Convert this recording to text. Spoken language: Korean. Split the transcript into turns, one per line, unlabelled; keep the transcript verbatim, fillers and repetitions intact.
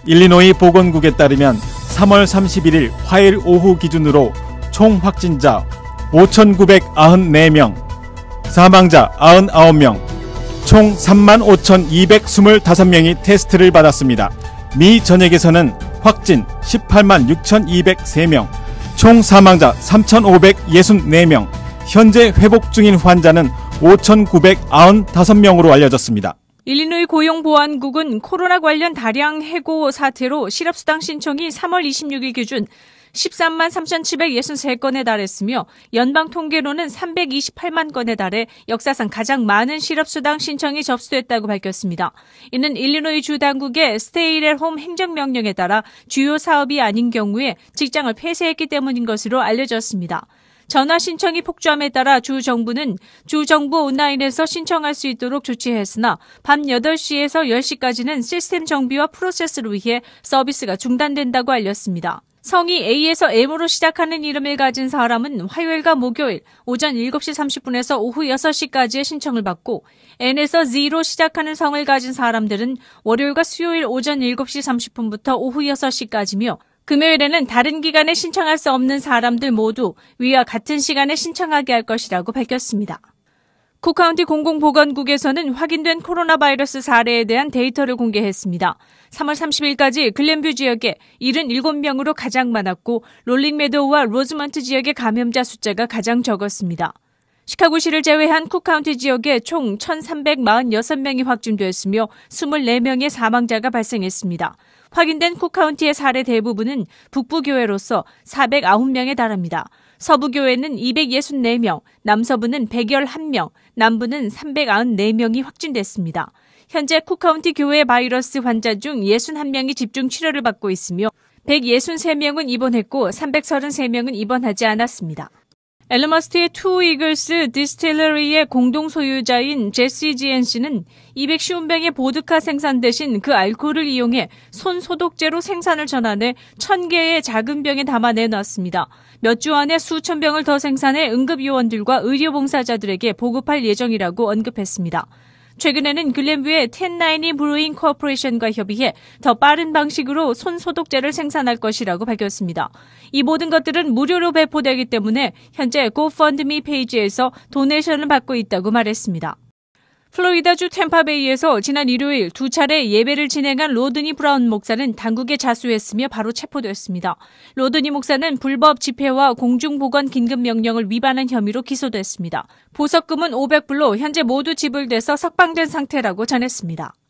일리노이 보건국에 따르면 삼월 삼십일일 화요일 오후 기준으로 총 확진자 오천구백구십사 명, 사망자 구십구 명, 총 삼만 오천이백이십오 명이 테스트를 받았습니다. 미 전역에서는 확진 십팔만 육천이백삼 명, 총 사망자 삼천오백육십사 명, 현재 회복 중인 환자는 오천구백구십오 명으로 알려졌습니다.
일리노이 고용보안국은 코로나 관련 다량 해고 사태로 실업수당 신청이 삼월 이십육일 기준 십삼만 삼천칠백육십삼 건에 달했으며 연방 통계로는 삼백이십팔만 건에 달해 역사상 가장 많은 실업수당 신청이 접수됐다고 밝혔습니다. 이는 일리노이 주 당국의 스테이 앳 홈 행정명령에 따라 주요 사업이 아닌 경우에 직장을 폐쇄했기 때문인 것으로 알려졌습니다. 전화 신청이 폭주함에 따라 주 정부는 주 정부 온라인에서 신청할 수 있도록 조치했으나 밤 여덟 시에서 열 시까지는 시스템 정비와 프로세스를 위해 서비스가 중단된다고 알렸습니다. 성이 A에서 M으로 시작하는 이름을 가진 사람은 화요일과 목요일 오전 일곱 시 삼십 분에서 오후 여섯 시까지의 신청을 받고 N에서 Z로 시작하는 성을 가진 사람들은 월요일과 수요일 오전 일곱 시 삼십 분부터 오후 여섯 시까지며 금요일에는 다른 기간에 신청할 수 없는 사람들 모두 위와 같은 시간에 신청하게 할 것이라고 밝혔습니다. 쿡카운티 공공보건국에서는 확인된 코로나 바이러스 사례에 대한 데이터를 공개했습니다. 삼월 삼십일까지 글렌뷰 지역에 칠십칠 명으로 가장 많았고 롤링메도우와 로즈먼트 지역의 감염자 숫자가 가장 적었습니다. 시카고시를 제외한 쿡카운티 지역에 총 천삼백사십육 명이 확진됐으며 이십사 명의 사망자가 발생했습니다. 확인된 쿡카운티의 사례 대부분은 북부교회로서 사백구 명에 달합니다. 서부교회는 이백육십사 명, 남서부는 백십일 명, 남부는 삼백구십사 명이 확진됐습니다. 현재 쿡카운티 교회 바이러스 환자 중 육십일 명이 집중 치료를 받고 있으며 백육십삼 명은 입원했고 삼백삼십삼 명은 입원하지 않았습니다. 엘머스트의 투 이글스 디스틸러리의 공동 소유자인 제시 지엔씨는 이백오 병의 보드카 생산 대신 그 알코올을 이용해 손 소독제로 생산을 전환해 천 개의 작은 병에 담아 내놨습니다. 몇 주 안에 수천 병을 더 생산해 응급요원들과 의료봉사자들에게 보급할 예정이라고 언급했습니다. 최근에는 글렌뷰의 텐나인이 브루잉 코퍼레이션과 협의해 더 빠른 방식으로 손 소독제를 생산할 것이라고 밝혔습니다. 이 모든 것들은 무료로 배포되기 때문에 현재 고펀드미 페이지에서 도네이션을 받고 있다고 말했습니다. 플로리다주 템파베이에서 지난 일요일 두 차례 예배를 진행한 로드니 브라운 목사는 당국에 자수했으며 바로 체포됐습니다. 로드니 목사는 불법 집회와 공중보건 긴급명령을 위반한 혐의로 기소됐습니다. 보석금은 오백 불로 현재 모두 지불돼서 석방된 상태라고 전했습니다.